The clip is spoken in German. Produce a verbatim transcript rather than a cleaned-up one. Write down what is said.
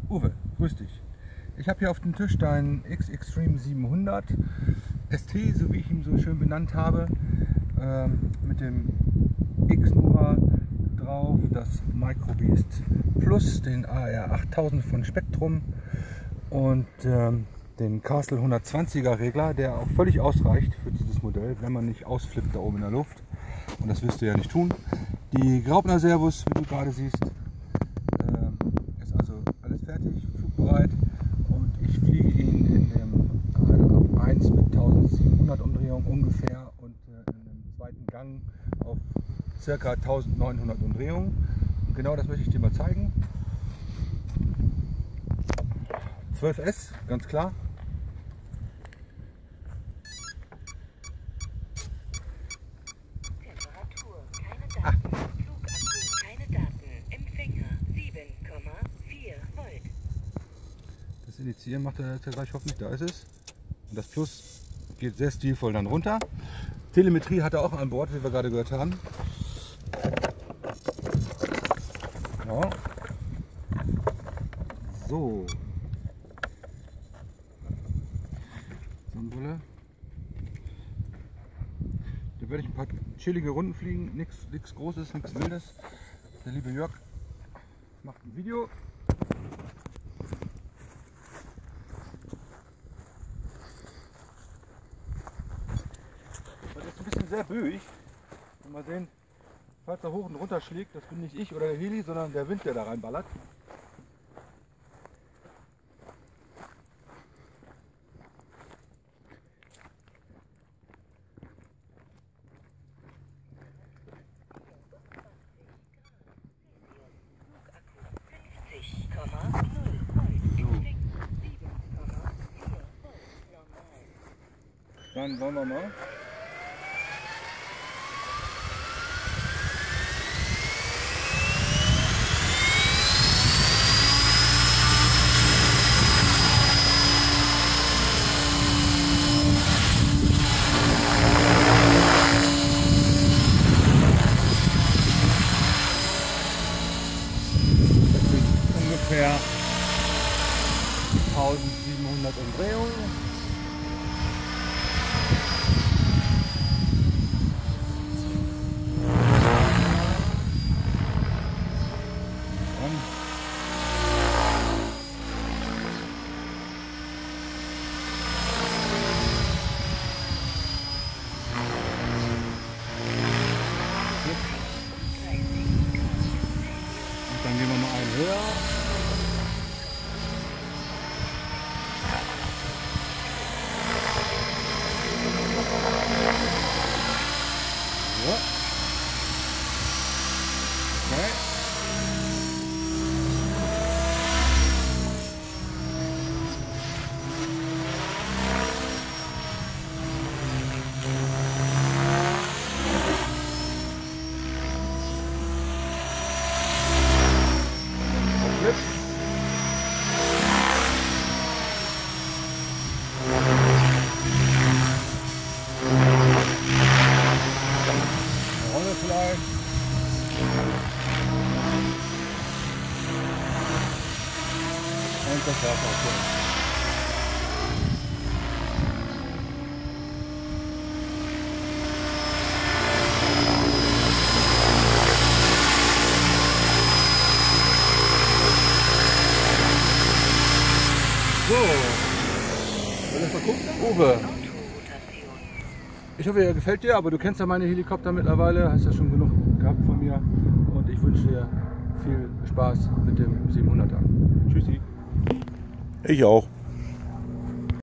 Uwe, grüß dich. Ich habe hier auf dem Tisch deinen X-Xtreme siebenhundert S T, so wie ich ihn so schön benannt habe, ähm, mit dem X-Nova drauf, das Microbeast Plus, den A R achttausend von Spektrum und ähm, den Castle hundertzwanziger Regler, der auch völlig ausreicht für dieses Modell, wenn man nicht ausflippt da oben in der Luft. Und das wirst du ja nicht tun. Die Graupner Servus, wie du gerade siehst, ähm, ist also alles fertig, flugbereit. Und ich fliege ihn in dem eins mit tausendsiebenhundert Umdrehungen ungefähr und äh, in dem zweiten Gang auf ca. eintausendneunhundert Umdrehungen. Und genau das möchte ich dir mal zeigen. zwölf S, ganz klar. Temperatur, keine Daten. Ah. Flugakku, keine Daten. Empfänger sieben Komma vier Volt. Das Initiieren macht er jetzt gleich hoffentlich, da ist es. Und das Plus geht sehr stilvoll dann runter. Telemetrie hat er auch an Bord, wie wir gerade gehört haben. Ja. So. Sonnenbrille. Da werde ich ein paar chillige Runden fliegen, nichts Großes, nichts Wildes. Der liebe Jörg macht ein Video. Das ist ein bisschen sehr böig. Mal sehen, falls er hoch und runter schlägt, das bin nicht ich oder der Heli, sondern der Wind, der da reinballert. Dann wollen wir mal. Das sind ungefähr eintausendsiebenhundert Umdrehungen. Dann gehen wir mal einen höher. So. Okay. Rolle vielleicht. Und das war's auch schon. So, wollen wir mal gucken? Uwe, ich hoffe, er gefällt dir, aber du kennst ja meine Helikopter mittlerweile, hast ja schon genug gehabt von mir und ich wünsche dir viel Spaß mit dem siebenhunderter. Tschüssi. Ich auch.